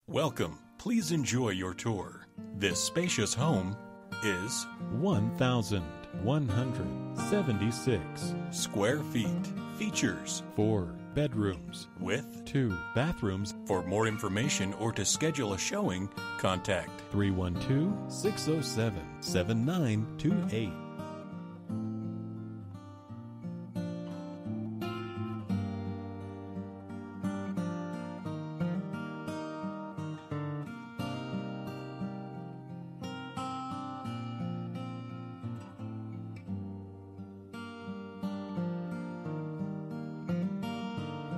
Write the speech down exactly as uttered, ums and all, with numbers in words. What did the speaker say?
Welcome. Please enjoy your tour. This spacious home is one thousand one hundred seventy-six square feet. Features four bedrooms with two bathrooms. For more information or to schedule a showing, contact three one two, six oh seven, seven nine two eight.